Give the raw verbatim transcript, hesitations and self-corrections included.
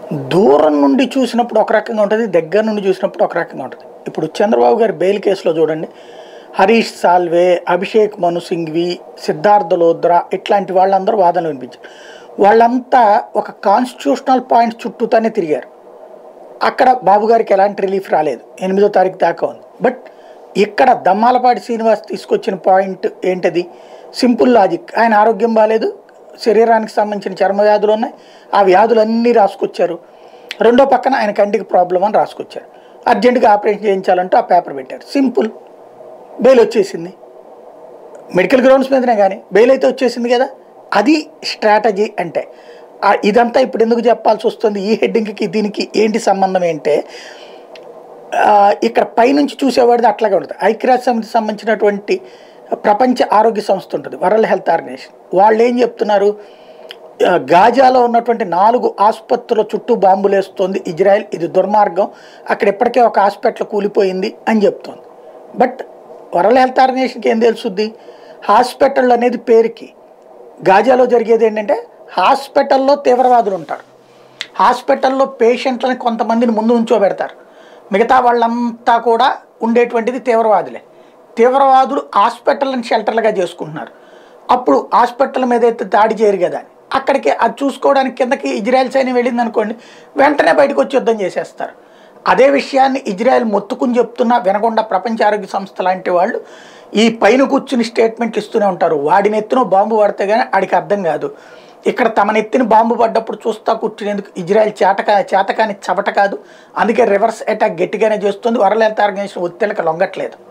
దూరం నుండి చూసినప్పుడు ఒక రకంగా ఉంటుంది, దగ్గర నుండి చూసినప్పుడు ఒక రకంగా ఉంటుంది. ఇప్పుడు చంద్రబాబు గారి బెయిల్ కేసులో చూడండి, హరీష్ సాల్వే, అభిషేక్ మను సింఘ్వి, సిద్ధార్థ లోద్రా ఇట్లాంటి వాళ్ళందరూ వాదనలు వినిపించారు. వాళ్ళంతా ఒక కాన్స్టిట్యూషనల్ పాయింట్ చుట్టూతానే తిరిగారు. అక్కడ బాబు గారికి ఎలాంటి రిలీఫ్ రాలేదు, ఎనిమిదో తారీఖు దాకా ఉంది. బట్ ఇక్కడ దమ్మాలపాటి శ్రీనివాస్ తీసుకొచ్చిన పాయింట్ ఏంటది? Simple logic. ఆయన ఆరోగ్యం బాగాలేదు, శరీరానికి సంబంధించిన చర్మ వ్యాధులు ఉన్నాయి, ఆ వ్యాధులన్నీ రాసుకొచ్చారు. రెండో పక్కన ఆయన కంటికి ప్రాబ్లం అని రాసుకొచ్చారు. అర్జెంటుగా ఆపరేషన్ చేయించాలంటూ ఆ పేపర్ పెట్టారు. సింపుల్, బెయిల్ వచ్చేసింది. మెడికల్ గ్రౌండ్స్ మీదనే కానీ బెయిల్ అయితే వచ్చేసింది కదా. అది స్ట్రాటజీ అంటే. ఇదంతా ఇప్పుడు ఎందుకు చెప్పాల్సి వస్తుంది? ఈ హెడ్డింగ్కి దీనికి ఏంటి సంబంధం ఏంటే, ఇక్కడ పైనుంచి చూసేవాడిది అట్లాగే ఉంటుంది. ఐక్యరాజ్య సమితికి సంబంధించినటువంటి ప్రపంచ ఆరోగ్య సంస్థ ఉంటుంది, వరల్డ్ హెల్త్ ఆర్గనైజేషన్. వాళ్ళు ఏం చెప్తున్నారు? గాజాలో ఉన్నటువంటి నాలుగు ఆసుపత్రుల చుట్టూ బాంబులు వేస్తుంది ఇజ్రాయెల్, ఇది దుర్మార్గం, అక్కడ ఇప్పటికే ఒక హాస్పిటల్ కూలిపోయింది అని చెప్తోంది. బట్ వరల్డ్ హెల్త్ ఆర్గనైజేషన్కి ఏం తెలుసుద్ది? హాస్పిటల్ అనేది పేరుకి. గాజాలో జరిగేది ఏంటంటే, హాస్పిటల్లో తీవ్రవాదులు ఉంటారు, హాస్పిటల్లో పేషెంట్లని కొంతమందిని ముందు ఉంచోబెడతారు, మిగతా వాళ్ళంతా కూడా ఉండేటువంటిది తీవ్రవాదులే. తీవ్రవాదులు హాస్పిటల్ని షెల్టర్లుగా చేసుకుంటున్నారు. అప్పుడు హాస్పిటల్ మీద అయితే దాడి చేయరు కదా అని అక్కడికి అది చూసుకోవడానికి కిందకి ఇజ్రాయెల్ సైన్యం వెళ్ళింది అనుకోండి, వెంటనే బయటకు వచ్చి యుద్ధం చేసేస్తారు. అదే విషయాన్ని ఇజ్రాయెల్ మొత్తుకుని చెప్తున్నా వినకుండా ప్రపంచ ఆరోగ్య సంస్థ లాంటి వాళ్ళు ఈ పైన కూర్చుని స్టేట్మెంట్లు ఇస్తూనే ఉంటారు. వాడి నెత్తిన బాంబు పడితే కానీ ఆడికి అర్థం కాదు. ఇక్కడ తమ నెత్తిన బాంబు పడ్డప్పుడు చూస్తా కూర్చునేందుకు ఇజ్రాయెల్ చేతక చేతకాని చవట కాదు. అందుకే రివర్స్ అటాక్ గట్టిగానే చేస్తుంది. వరల్డ్ హెల్త్ ఆర్గనైజేషన్ ఒత్తిళ్ళకి లొంగట్లేదు.